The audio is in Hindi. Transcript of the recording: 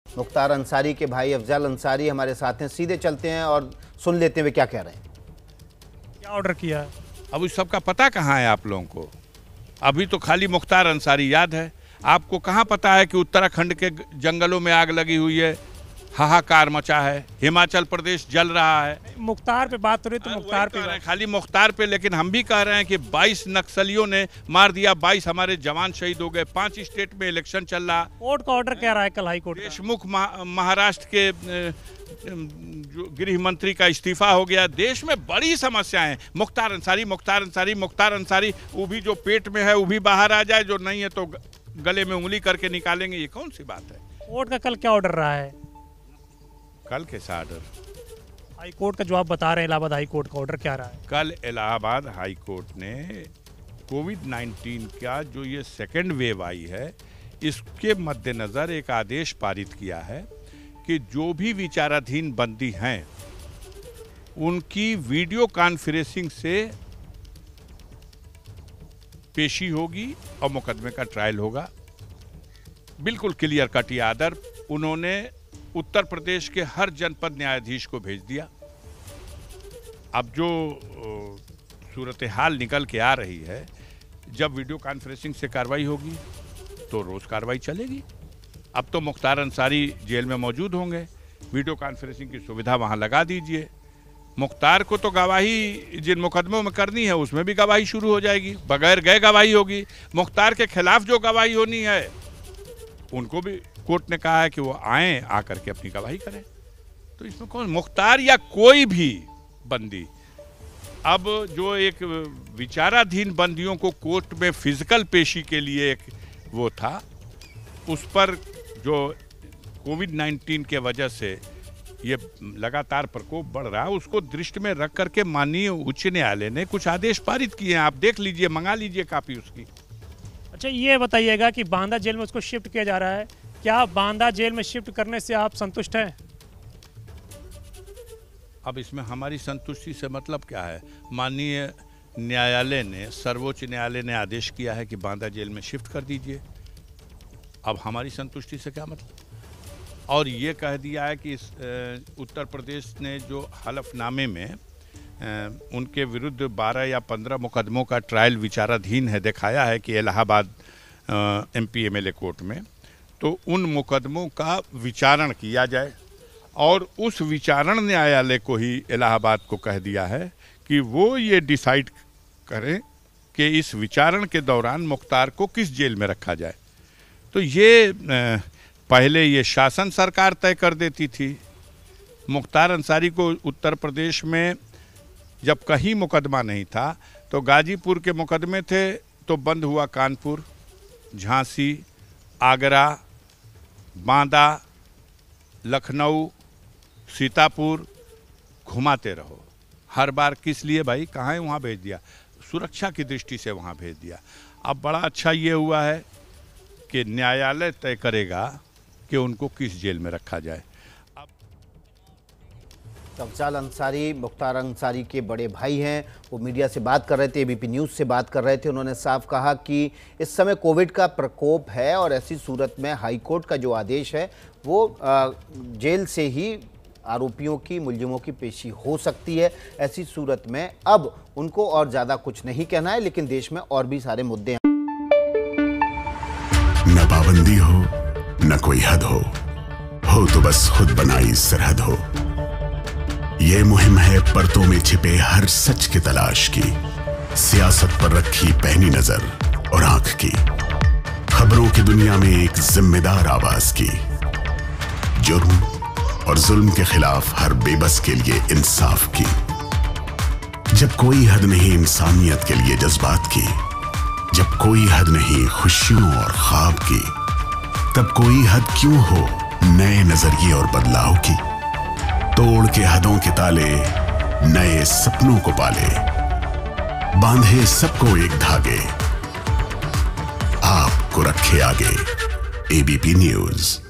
मुख्तार अंसारी के भाई अफजल अंसारी हमारे साथ हैं, सीधे चलते हैं और सुन लेते हैं वे क्या कह रहे हैं। क्या ऑर्डर किया है? अब उस सब का पता कहाँ है आप लोगों को? अभी तो खाली मुख्तार अंसारी याद है। आपको कहाँ पता है कि उत्तराखंड के जंगलों में आग लगी हुई है, हाहाकार मचा है, हिमाचल प्रदेश जल रहा है। मुख्तार पे बात हो रही तो मुख्तार पे खाली मुख्तार पे, लेकिन हम भी कह रहे हैं कि 22 नक्सलियों ने मार दिया, 22 हमारे जवान शहीद हो गए, 5 स्टेट में इलेक्शन चल रहा। कोर्ट का ऑर्डर क्या रहा है कल हाई कोर्ट? देशमुख महाराष्ट्र के जो गृह मंत्री का इस्तीफा हो गया। देश में बड़ी समस्याएं। मुख्तार अंसारी मुख्तार अंसारी मुख्तार अंसारी, वो भी जो पेट में है वो भी बाहर आ जाए, जो नहीं है तो गले में उंगली करके निकालेंगे। ये कौन सी बात है? कोर्ट का कल क्या ऑर्डर रहा है? कल कैसा ऑर्डर? हाई कोर्ट का जो आप बता रहे हैं, इलाहाबाद हाई कोर्ट का ऑर्डर क्या रहा है? कल इलाहाबाद हाई कोर्ट ने कोविड-19 का जो ये सेकेंड वेव आई है, इसके मद्देनजर एक आदेश पारित किया है कि जो भी विचाराधीन बंदी हैं उनकी वीडियो कॉन्फ्रेंसिंग से पेशी होगी और मुकदमे का ट्रायल होगा। बिल्कुल क्लियर कट ये आर्डर उन्होंने उत्तर प्रदेश के हर जनपद न्यायाधीश को भेज दिया। अब जो सूरत हाल निकल के आ रही है, जब वीडियो कॉन्फ्रेंसिंग से कार्रवाई होगी तो रोज कार्रवाई चलेगी। अब तो मुख्तार अंसारी जेल में मौजूद होंगे, वीडियो कॉन्फ्रेंसिंग की सुविधा वहां लगा दीजिए। मुख्तार को तो गवाही जिन मुकदमों में करनी है उसमें भी गवाही शुरू हो जाएगी, बगैर गए गवाही होगी। मुख्तार के खिलाफ जो गवाही होनी है उनको भी कोर्ट ने कहा है कि वो आए, आकर के अपनी गवाही करें। तो इसमें कौन मुख्तार या कोई भी बंदी, अब जो एक विचाराधीन बंदियों को कोर्ट में फिजिकल पेशी के लिए एक वो था, उस पर जो कोविड-19 के वजह से ये लगातार प्रकोप बढ़ रहा है, उसको दृष्टि में रख करके माननीय उच्च न्यायालय ने कुछ आदेश पारित किए हैं। आप देख लीजिए, मंगा लीजिए कापी उसकी। अच्छा, ये बताइएगा कि बांदा जेल में उसको शिफ्ट किया जा रहा है, क्या बांदा जेल में शिफ्ट करने से आप संतुष्ट हैं? अब इसमें हमारी संतुष्टि से मतलब क्या है? माननीय न्यायालय ने, सर्वोच्च न्यायालय ने आदेश किया है कि बांदा जेल में शिफ्ट कर दीजिए। अब हमारी संतुष्टि से क्या मतलब? और ये कह दिया है कि उत्तर प्रदेश ने जो हलफनामे में उनके विरुद्ध 12 या 15 मुकदमों का ट्रायल विचाराधीन है, दिखाया है कि इलाहाबाद MP MLA कोर्ट में, तो उन मुकदमों का विचारण किया जाए। और उस विचारण न्यायालय को ही इलाहाबाद को कह दिया है कि वो ये डिसाइड करें कि इस विचारण के दौरान मुख्तार को किस जेल में रखा जाए। तो ये पहले ये शासन सरकार तय कर देती थी। मुख्तार अंसारी को उत्तर प्रदेश में जब कहीं मुकदमा नहीं था, तो गाजीपुर के मुकदमे थे तो बंद हुआ कानपुर, झांसी, आगरा, बांदा, लखनऊ, सीतापुर, घुमाते रहो। हर बार किस लिए भाई? कहाँ है? वहाँ भेज दिया, सुरक्षा की दृष्टि से वहाँ भेज दिया। अब बड़ा अच्छा ये हुआ है कि न्यायालय तय करेगा कि उनको किस जेल में रखा जाए। अफजल अंसारी मुख्तार अंसारी के बड़े भाई हैं, वो मीडिया से बात कर रहे थे, ABP न्यूज़ से बात कर रहे थे। उन्होंने साफ कहा कि इस समय कोविड का प्रकोप है और ऐसी सूरत में हाई कोर्ट का जो आदेश है वो जेल से ही आरोपियों की, मुलजिमों की पेशी हो सकती है। ऐसी सूरत में अब उनको और ज़्यादा कुछ नहीं कहना है, लेकिन देश में और भी सारे मुद्दे हैं। न पाबंदी हो न कोई हद हो तो बस खुद बनाई सरहद हो। ये मुहिम है परतों में छिपे हर सच की तलाश की, सियासत पर रखी पैनी नजर और आंख की, खबरों की दुनिया में एक जिम्मेदार आवाज की, जुर्म और जुल्म के खिलाफ हर बेबस के लिए इंसाफ की। जब कोई हद नहीं इंसानियत के लिए जज्बात की, जब कोई हद नहीं खुशियों और ख्वाब की, तब कोई हद क्यों हो नए नजरिए और बदलाव की। तोड़ के हदों के ताले, नए सपनों को पाले, बांधे सबको एक धागे, आपको रखे आगे। ABP news.